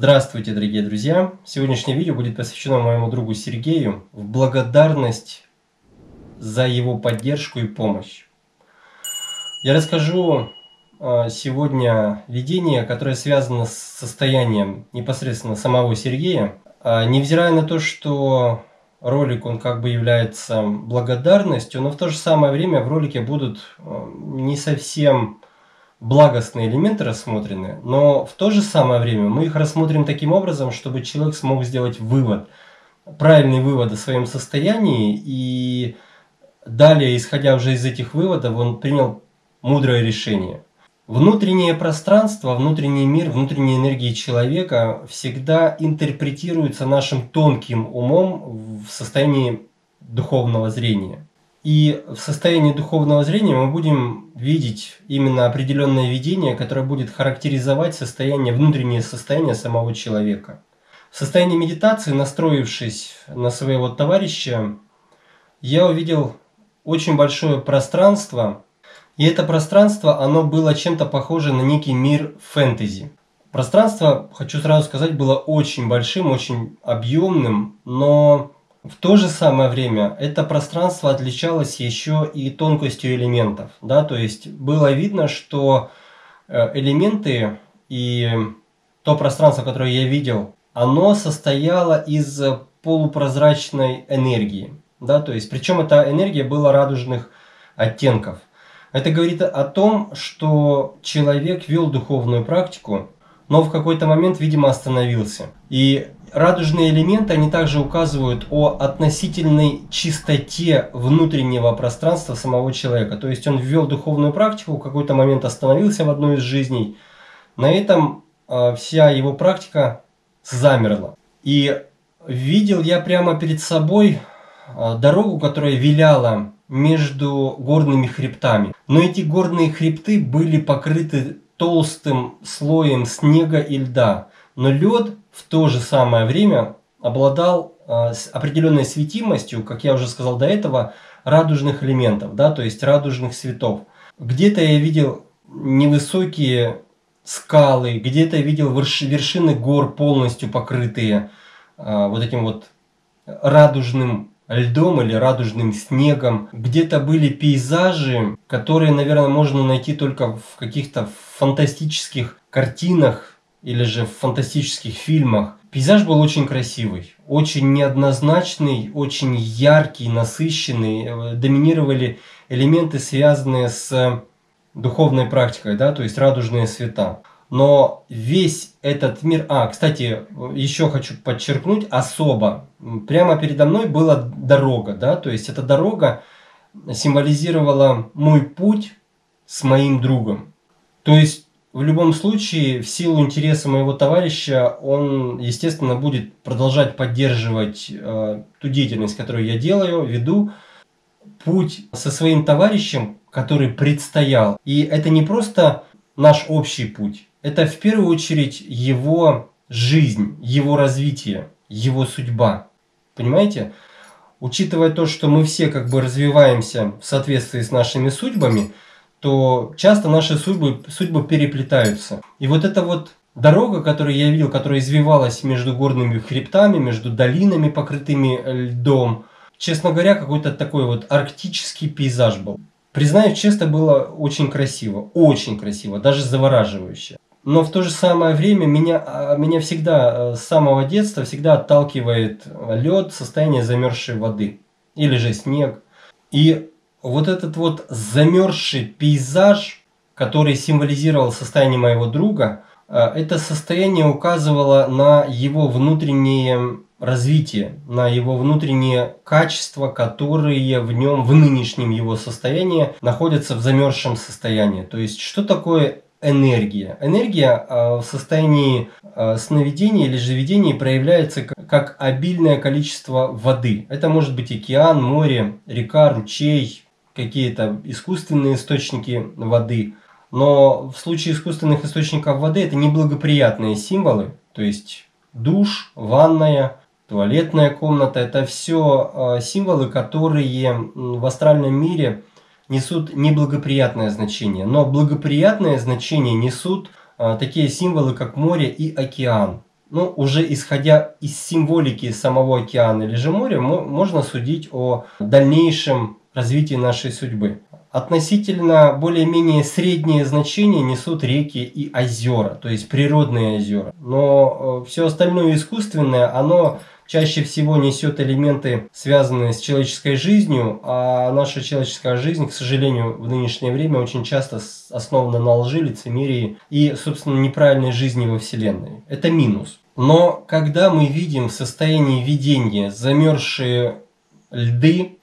Здравствуйте, дорогие друзья! Сегодняшнее видео будет посвящено моему другу Сергею в благодарность за его поддержку и помощь. Я расскажу сегодня видение, которое связано с состоянием непосредственно самого Сергея. Невзирая на то, что ролик он как бы является благодарностью, но в то же самое время в ролике будут не совсем благостные элементы рассмотрены, но в то же самое время мы их рассмотрим таким образом, чтобы человек смог сделать вывод, правильный вывод о своем состоянии, и далее, исходя уже из этих выводов, он принял мудрое решение. Внутреннее пространство, внутренний мир, внутренние энергии человека всегда интерпретируются нашим тонким умом в состоянии духовного зрения. И в состоянии духовного зрения мы будем видеть именно определенное видение, которое будет характеризовать внутреннее состояние самого человека. В состоянии медитации, настроившись на своего товарища, я увидел очень большое пространство. И это пространство, оно было чем-то похоже на некий мир фэнтези. Пространство, хочу сразу сказать, было очень большим, очень объемным, но в то же самое время это пространство отличалось еще и тонкостью элементов. Да? То есть было видно, что элементы и то пространство, которое я видел, оно состояло из полупрозрачной энергии. Да? То есть, причем эта энергия была радужных оттенков. Это говорит о том, что человек вел духовную практику, но в какой-то момент, видимо, остановился. И радужные элементы, они также указывают о относительной чистоте внутреннего пространства самого человека. То есть он ввел духовную практику, в какой-то момент остановился в одной из жизней. На этом вся его практика замерла. И видел я прямо перед собой дорогу, которая виляла между горными хребтами. Но эти горные хребты были покрыты толстым слоем снега и льда. Но лед в то же самое время обладал определенной светимостью, как я уже сказал до этого, радужных элементов, да, то есть радужных цветов. Где-то я видел невысокие скалы, где-то я видел вершины гор, полностью покрытые вот этим вот радужным льдом или радужным снегом. Где-то были пейзажи, которые, наверное, можно найти только в каких-то фантастических картинах или же в фантастических фильмах. Пейзаж был очень красивый, очень неоднозначный, очень яркий, насыщенный. Доминировали элементы, связанные с духовной практикой, да, то есть радужные цвета. Но весь этот мир... кстати, еще хочу подчеркнуть особо. Прямо передо мной была дорога, да, то есть эта дорога символизировала мой путь с моим другом. То есть в любом случае, в силу интереса моего товарища, он, естественно, будет продолжать поддерживать ту деятельность, которую я делаю, веду. Путь со своим товарищем, который предстоял. И это не просто наш общий путь. Это в первую очередь его жизнь, его развитие, его судьба. Понимаете? Учитывая то, что мы все как бы развиваемся в соответствии с нашими судьбами, то часто наши судьбы переплетаются. И вот эта вот дорога, которую я видел, которая извивалась между горными хребтами, между долинами, покрытыми льдом, честно говоря, какой-то такой вот арктический пейзаж был. Признаюсь честно, было очень красиво, даже завораживающе. Но в то же самое время меня всегда с самого детства всегда отталкивает лед, состояние замерзшей воды или же снег. И вот этот вот замерзший пейзаж, который символизировал состояние моего друга, это состояние указывало на его внутреннее развитие, на его внутренние качества, которые в нем, в нынешнем его состоянии, находятся в замерзшем состоянии. То есть, что такое энергия? Энергия в состоянии сновидения или же видения проявляется как обильное количество воды. Это может быть океан, море, река, ручей, какие-то искусственные источники воды. Но в случае искусственных источников воды это неблагоприятные символы. То есть душ, ванная, туалетная комната – это все символы, которые в астральном мире несут неблагоприятное значение. Но благоприятное значение несут такие символы, как море и океан. ну, уже исходя из символики самого океана или же моря, можно судить о дальнейшем развитии нашей судьбы. Относительно более-менее среднее значение несут реки и озера, то есть природные озера. Но все остальное искусственное, оно чаще всего несет элементы, связанные с человеческой жизнью, а наша человеческая жизнь, к сожалению, в нынешнее время очень часто основана на лжи, лицемерии и, собственно, неправильной жизни во Вселенной. Это минус. Но когда мы видим в состоянии видения замерзшие льды,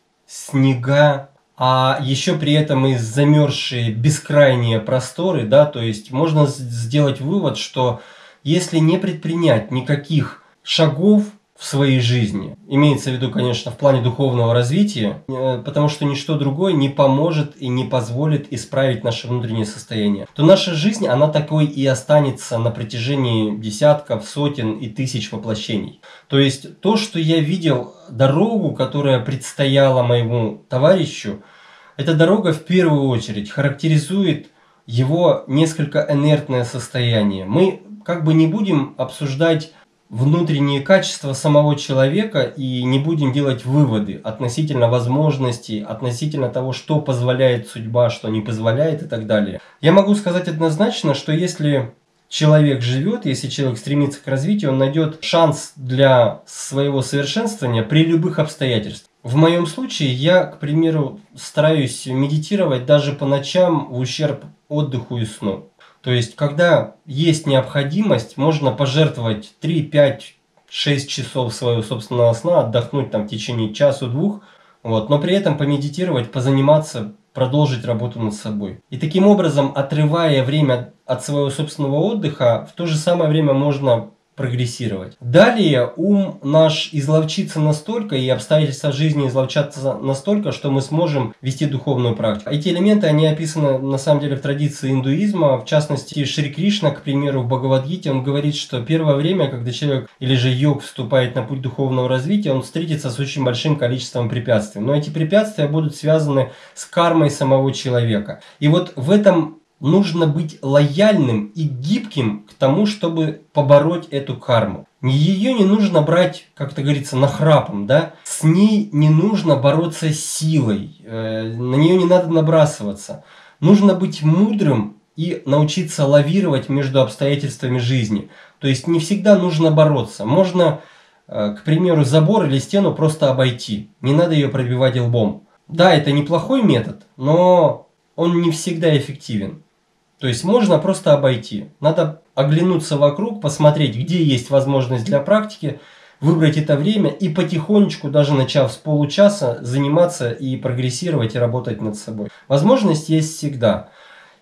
снега, а еще при этом и замерзшие бескрайние просторы, да, то есть можно сделать вывод, что если не предпринять никаких шагов в своей жизни, имеется в виду, конечно, в плане духовного развития, потому что ничто другое не поможет и не позволит исправить наше внутреннее состояние, то наша жизнь, она такой и останется на протяжении десятков, сотен и тысяч воплощений. То есть то, что я видел, дорогу, которая предстояла моему товарищу, эта дорога в первую очередь характеризует его несколько инертное состояние. Мы как бы не будем обсуждать внутренние качества самого человека и не будем делать выводы относительно возможностей, относительно того, что позволяет судьба, что не позволяет и так далее. Я могу сказать однозначно, что если человек живет, если человек стремится к развитию, он найдет шанс для своего совершенствования при любых обстоятельствах. В моем случае я, к примеру, стараюсь медитировать даже по ночам в ущерб отдыху и сну. То есть, когда есть необходимость, можно пожертвовать 3, 5, 6 часов своего собственного сна, отдохнуть там в течение часу-двух, вот, но при этом помедитировать, позаниматься, продолжить работу над собой. И таким образом, отрывая время от своего собственного отдыха, в то же самое время можно прогрессировать. Далее ум наш изловчится настолько, и обстоятельства жизни изловчатся настолько, что мы сможем вести духовную практику. Эти элементы, они описаны на самом деле в традиции индуизма, в частности Шри Кришна, к примеру, в Бхагавад-гите, он говорит, что первое время, когда человек или же йог вступает на путь духовного развития, он встретится с очень большим количеством препятствий. Но эти препятствия будут связаны с кармой самого человека. И вот в этом нужно быть лояльным и гибким к тому, чтобы побороть эту карму. Ее не нужно брать, как это говорится, нахрапом, да? С ней не нужно бороться силой, на нее не надо набрасываться. Нужно быть мудрым и научиться лавировать между обстоятельствами жизни. То есть не всегда нужно бороться. Можно, к примеру, забор или стену просто обойти. Не надо ее пробивать лбом. Да, это неплохой метод, но он не всегда эффективен. То есть можно просто обойти. Надо оглянуться вокруг, посмотреть, где есть возможность для практики, выбрать это время и потихонечку, даже начав с получаса, заниматься и прогрессировать, и работать над собой. Возможность есть всегда.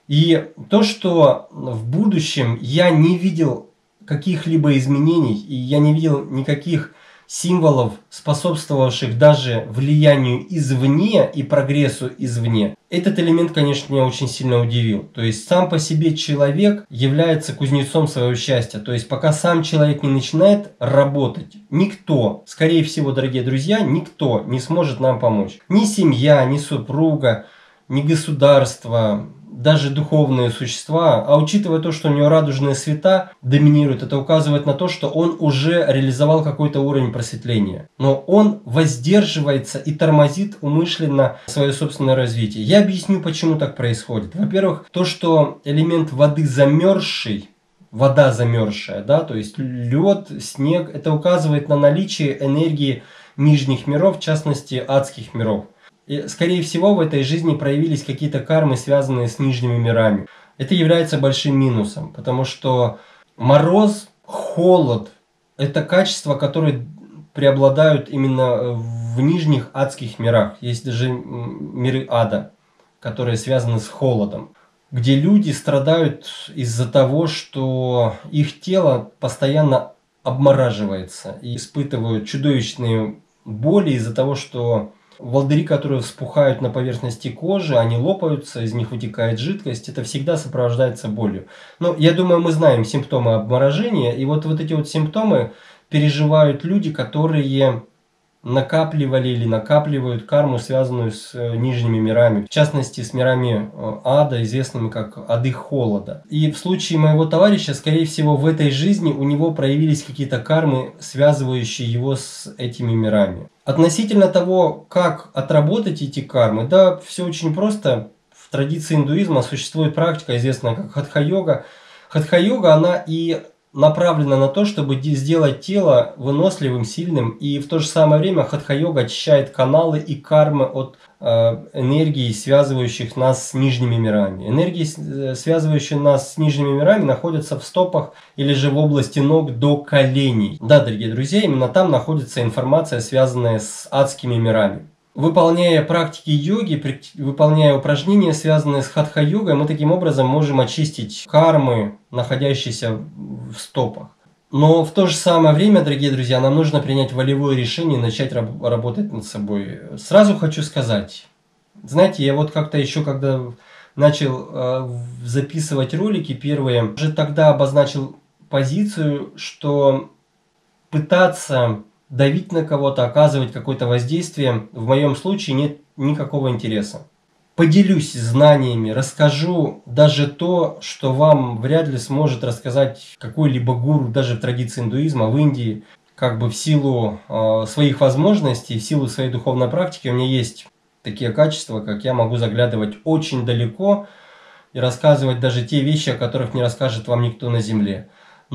И то, что в будущем я не видел каких-либо изменений, и я не видел никаких символов, способствовавших даже влиянию извне и прогрессу извне. Этот элемент, конечно, меня очень сильно удивил. То есть сам по себе человек является кузнецом своего счастья. То есть пока сам человек не начинает работать, никто, скорее всего, дорогие друзья, никто не сможет нам помочь. Ни семья, ни супруга, ни государство, даже духовные существа, а учитывая то, что у него радужные света доминируют, это указывает на то, что он уже реализовал какой-то уровень просветления. Но он воздерживается и тормозит умышленно свое собственное развитие. Я объясню, почему так происходит. Во-первых, то, что элемент воды замерзший, вода замерзшая, да, то есть лед, снег, это указывает на наличие энергии нижних миров, в частности адских миров. И, скорее всего, в этой жизни проявились какие-то кармы, связанные с нижними мирами. Это является большим минусом, потому что мороз, холод – это качества, которые преобладают именно в нижних адских мирах. Есть даже миры ада, которые связаны с холодом, где люди страдают из-за того, что их тело постоянно обмораживается и испытывают чудовищные боли из-за того, что волдыри, которые вспухают на поверхности кожи, они лопаются, из них вытекает жидкость, это всегда сопровождается болью. Но я думаю, мы знаем симптомы обморожения, и вот эти вот симптомы переживают люди, которые накапливали или накапливают карму, связанную с нижними мирами, в частности с мирами ада, известными как ады холода. И в случае моего товарища, скорее всего, в этой жизни у него проявились какие-то кармы, связывающие его с этими мирами. Относительно того, как отработать эти кармы, да, все очень просто. В традиции индуизма существует практика, известная как хатха-йога. Хатха-йога, она и направлена на то, чтобы сделать тело выносливым, сильным, и в то же самое время хатха-йога очищает каналы и кармы от энергии, связывающих нас с нижними мирами. Энергии, связывающие нас с нижними мирами, находятся в стопах или же в области ног до коленей. Да, дорогие друзья, именно там находится информация, связанная с адскими мирами. Выполняя практики йоги, выполняя упражнения, связанные с хатха-йогой, мы таким образом можем очистить кармы, находящиеся в стопах. Но в то же самое время, дорогие друзья, нам нужно принять волевое решение и начать работать над собой. Сразу хочу сказать, знаете, я вот как-то еще, когда начал записывать ролики первые, уже тогда обозначил позицию, что пытаться давить на кого-то, оказывать какое-то воздействие, в моем случае нет никакого интереса. Поделюсь знаниями, расскажу даже то, что вам вряд ли сможет рассказать какой-либо гуру, даже в традиции индуизма, в Индии. Как бы в силу своих возможностей, в силу своей духовной практики у меня есть такие качества, как я могу заглядывать очень далеко и рассказывать даже те вещи, о которых не расскажет вам никто на земле.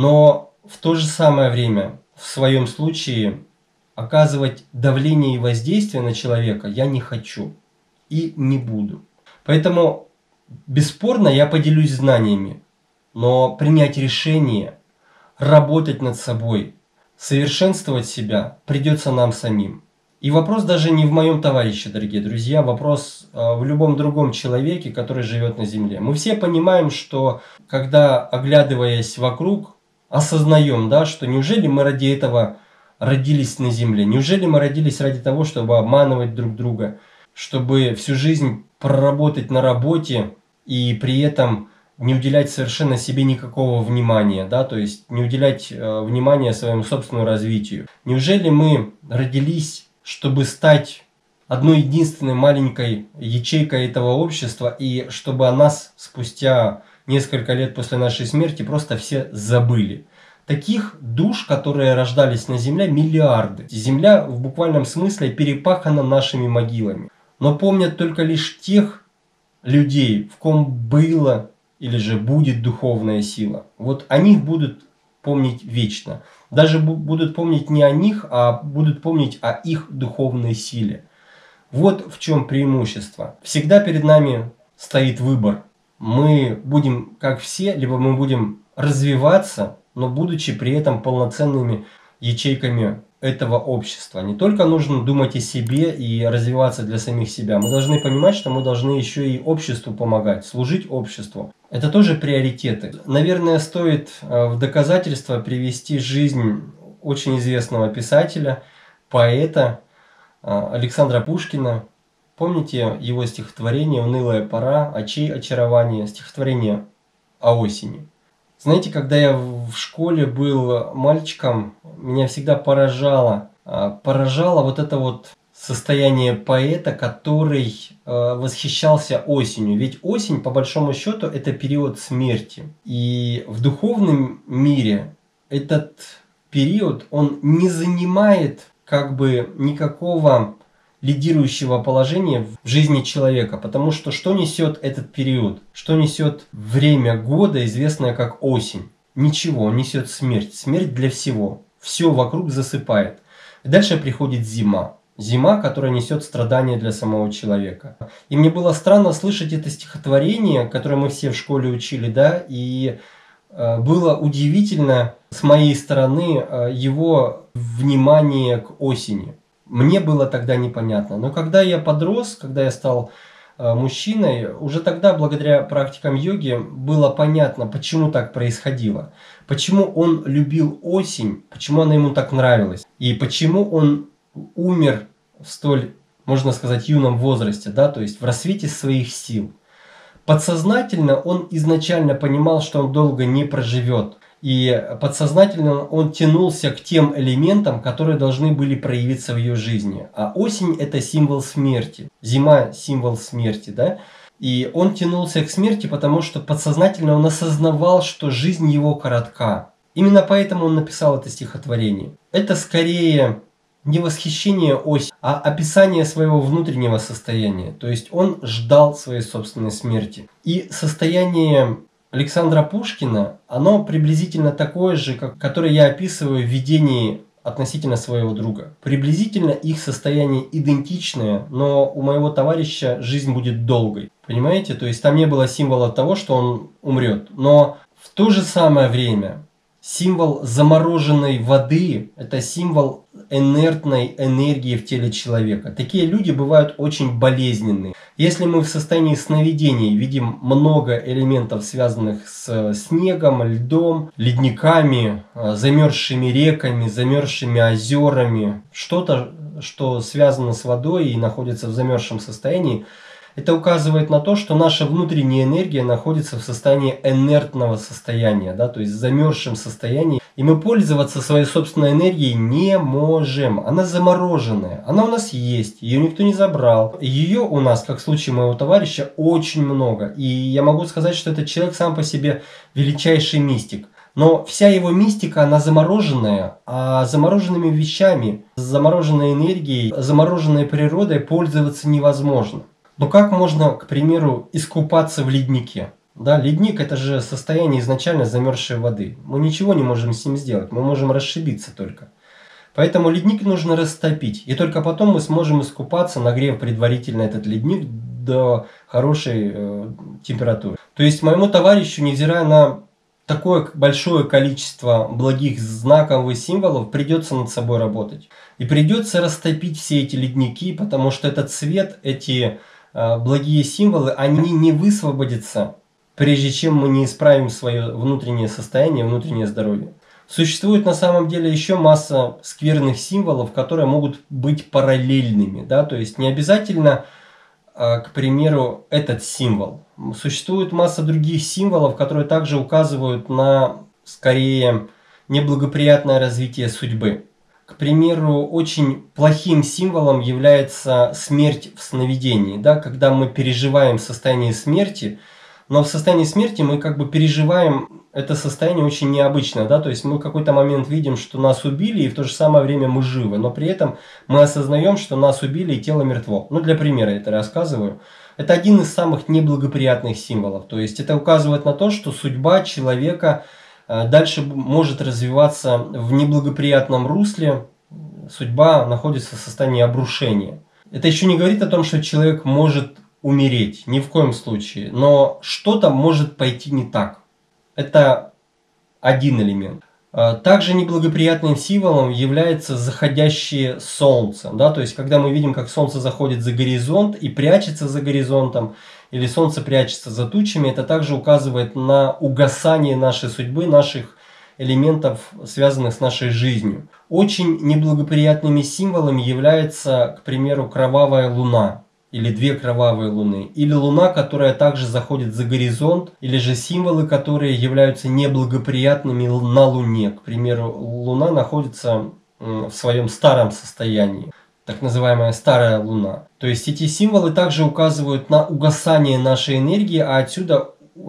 Но в то же самое время, в своем случае, оказывать давление и воздействие на человека я не хочу и не буду. Поэтому, бесспорно, я поделюсь знаниями, но принять решение, работать над собой, совершенствовать себя придется нам самим. И вопрос даже не в моем товарище, дорогие друзья, вопрос в любом другом человеке, который живет на земле. Мы все понимаем, что когда, оглядываясь вокруг, осознаем, да, что неужели мы ради этого родились на земле, неужели мы родились ради того, чтобы обманывать друг друга, чтобы всю жизнь проработать на работе и при этом не уделять совершенно себе никакого внимания, да, то есть не уделять внимания своему собственному развитию. Неужели мы родились, чтобы стать одной единственной маленькой ячейкой этого общества, и чтобы о нас спустя несколько лет после нашей смерти просто все забыли? Таких душ, которые рождались на Земле, миллиарды. Земля в буквальном смысле перепахана нашими могилами. Но помнят только лишь тех людей, в ком было или же будет духовная сила. Вот о них будут помнить вечно. Даже будут помнить не о них, а будут помнить о их духовной силе. Вот в чем преимущество. Всегда перед нами стоит выбор. Мы будем как все, либо мы будем развиваться, но будучи при этом полноценными ячейками этого общества. Не только нужно думать о себе и развиваться для самих себя. Мы должны понимать, что мы должны еще и обществу помогать, служить обществу. Это тоже приоритеты. Наверное, стоит в доказательство привести жизнь очень известного писателя, поэта Александра Пушкина. Помните его стихотворение «Унылая пора, очей очарование», стихотворение о осени. Знаете, когда я в школе был мальчиком, меня всегда поражало вот это вот состояние поэта, который восхищался осенью. Ведь осень, по большому счету, это период смерти. И в духовном мире этот период, он не занимает как бы никакого лидирующего положения в жизни человека. Потому что несет этот период? Что несет время года, известное как осень? Ничего, он несет смерть. Смерть для всего. Все вокруг засыпает. И дальше приходит зима. Зима, которая несет страдания для самого человека. И мне было странно слышать это стихотворение, которое мы все в школе учили, да, и было удивительно с моей стороны его внимание к осени. Мне было тогда непонятно. Но когда я подрос, когда я стал мужчиной, уже тогда, благодаря практикам йоги, было понятно, почему так происходило. Почему он любил осень, почему она ему так нравилась. И почему он умер в столь, можно сказать, юном возрасте, да, то есть в расцвете своих сил. Подсознательно он изначально понимал, что он долго не проживет. И подсознательно он тянулся к тем элементам, которые должны были проявиться в ее жизни. А осень – это символ смерти, зима – символ смерти, да? И он тянулся к смерти, потому что подсознательно он осознавал, что жизнь его коротка. Именно поэтому он написал это стихотворение. Это скорее не восхищение осенью, а описание своего внутреннего состояния. То есть он ждал своей собственной смерти. И состояние Александра Пушкина, оно приблизительно такое же, которое я описываю в видении относительно своего друга. Приблизительно их состояние идентичное, но у моего товарища жизнь будет долгой. Понимаете? То есть там не было символа того, что он умрет. Но в то же самое время символ замороженной воды – это символ инертной энергии в теле человека. Такие люди бывают очень болезненные. Если мы в состоянии сновидений видим много элементов, связанных с снегом, льдом, ледниками, замерзшими реками, замерзшими озерами, что-то, что связано с водой и находится в замерзшем состоянии, это указывает на то, что наша внутренняя энергия находится в состоянии инертного состояния, да, то есть в замерзшем состоянии. И мы пользоваться своей собственной энергией не можем. Она замороженная. Она у нас есть, ее никто не забрал. Ее у нас, как в случае моего товарища, очень много. И я могу сказать, что этот человек сам по себе величайший мистик. Но вся его мистика, она замороженная, а замороженными вещами, замороженной энергией, замороженной природой пользоваться невозможно. Но как можно, к примеру, искупаться в леднике? Да, ледник – это же состояние изначально замерзшей воды. Мы ничего не можем с ним сделать, мы можем расшибиться только. Поэтому ледник нужно растопить. И только потом мы сможем искупаться, нагрев предварительно этот ледник до хорошей температуры. То есть моему товарищу, невзирая на такое большое количество благих знаков и символов, придется над собой работать. И придется растопить все эти ледники, потому что этот свет, эти благие символы, они не высвободятся, прежде чем мы не исправим свое внутреннее состояние, внутреннее здоровье. Существует на самом деле еще масса скверных символов, которые могут быть параллельными. Да? То есть не обязательно, к примеру, этот символ. Существует масса других символов, которые также указывают на, скорее, неблагоприятное развитие судьбы. К примеру, очень плохим символом является смерть в сновидении, да, когда мы переживаем состояние смерти, но в состоянии смерти мы как бы переживаем это состояние очень необычно, да, то есть мы в какой-то момент видим, что нас убили, и в то же самое время мы живы, но при этом мы осознаем, что нас убили и тело мертво. Ну, для примера это рассказываю. Это один из самых неблагоприятных символов, то есть это указывает на то, что судьба человека дальше может развиваться в неблагоприятном русле, судьба находится в состоянии обрушения. Это еще не говорит о том, что человек может умереть, ни в коем случае, но что-то может пойти не так. Это один элемент. Также неблагоприятным символом является заходящее солнце. Да? То есть, когда мы видим, как солнце заходит за горизонт и прячется за горизонтом, или солнце прячется за тучами, это также указывает на угасание нашей судьбы, наших элементов, связанных с нашей жизнью. Очень неблагоприятными символами является, к примеру, кровавая луна, или две кровавые луны, или луна, которая также заходит за горизонт, или же символы, которые являются неблагоприятными на луне. К примеру, луна находится в своем старом состоянии. Так называемая старая луна. То есть эти символы также указывают на угасание нашей энергии, а отсюда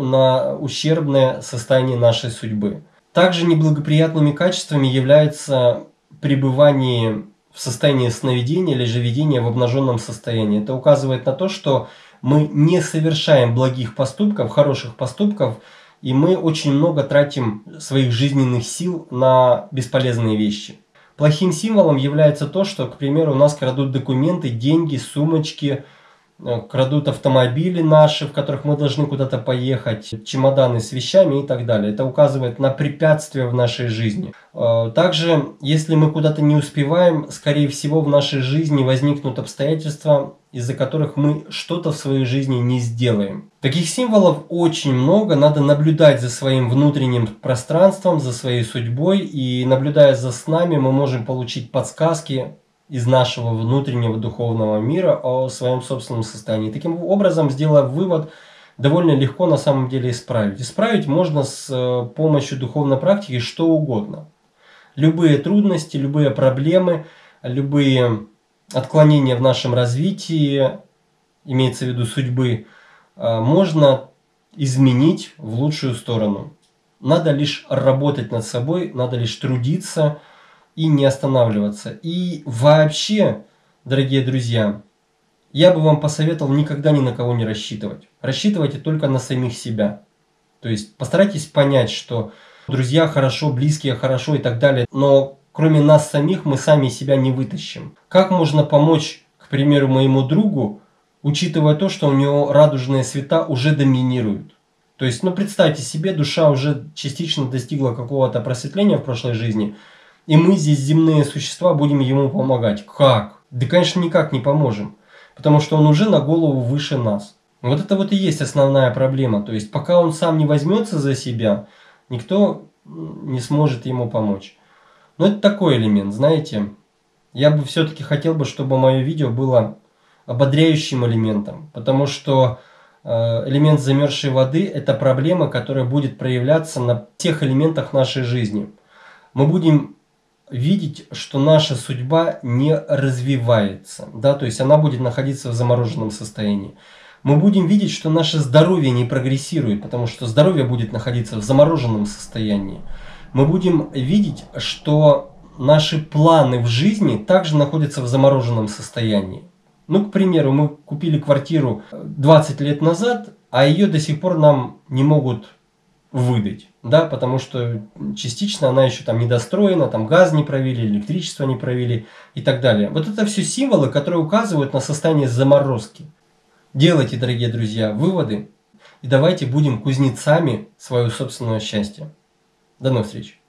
на ущербное состояние нашей судьбы. Также неблагоприятными качествами является пребывание в состоянии сновидения или же видения в обнаженном состоянии. Это указывает на то, что мы не совершаем благих поступков, хороших поступков, и мы очень много тратим своих жизненных сил на бесполезные вещи. Плохим символом является то, что, к примеру, у нас крадут документы, деньги, сумочки, крадут автомобили наши, в которых мы должны куда-то поехать, чемоданы с вещами и так далее. Это указывает на препятствия в нашей жизни. Также, если мы куда-то не успеваем, скорее всего, в нашей жизни возникнут обстоятельства, из-за которых мы что-то в своей жизни не сделаем. Таких символов очень много, надо наблюдать за своим внутренним пространством, за своей судьбой, и наблюдая за снами, мы можем получить подсказки из нашего внутреннего духовного мира о своем собственном состоянии. Таким образом, сделав вывод, довольно легко на самом деле исправить. Исправить можно с помощью духовной практики что угодно. Любые трудности, любые проблемы, любые отклонения в нашем развитии, имеется в виду судьбы, можно изменить в лучшую сторону. Надо лишь работать над собой, надо лишь трудиться и не останавливаться. И вообще, дорогие друзья, я бы вам посоветовал никогда ни на кого не рассчитывать. Рассчитывайте только на самих себя. То есть постарайтесь понять, что друзья хорошо, близкие хорошо и так далее, но кроме нас самих мы сами себя не вытащим. Как можно помочь, к примеру, моему другу, учитывая то, что у него радужные света уже доминируют? То есть, представьте себе, душа уже частично достигла какого-то просветления в прошлой жизни, и мы здесь, земные существа, будем ему помогать. Как? Да, конечно, никак не поможем, потому что он уже на голову выше нас. Вот это вот и есть основная проблема. То есть, пока он сам не возьмется за себя, никто не сможет ему помочь. Но это такой элемент, знаете. Я бы все-таки хотел бы, чтобы мое видео было ободряющим элементом, потому что элемент замерзшей воды – это проблема, которая будет проявляться на тех элементах нашей жизни. Мы будем видеть, что наша судьба не развивается, да, то есть она будет находиться в замороженном состоянии. Мы будем видеть, что наше здоровье не прогрессирует, потому что здоровье будет находиться в замороженном состоянии. Мы будем видеть, что наши планы в жизни также находятся в замороженном состоянии. К примеру, мы купили квартиру 20 лет назад, а ее до сих пор нам не могут выдать, да, потому что частично она еще там недостроена, там газ не провели, электричество не провели и так далее. Вот это все символы, которые указывают на состояние заморозки. Делайте, дорогие друзья, выводы и давайте будем кузнецами своего собственного счастья. До новых встреч!